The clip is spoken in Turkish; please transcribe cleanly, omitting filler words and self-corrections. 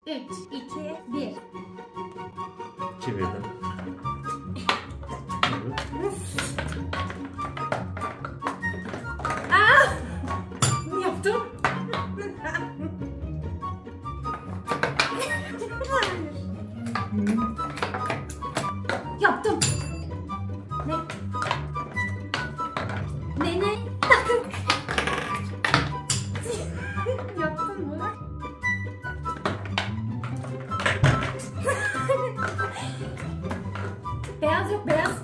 3, 2, 1. Çevirdim. Ne yaptım? Yaptım. Ne? Ne? Yaptın mı? Beyaz yok, beyaz.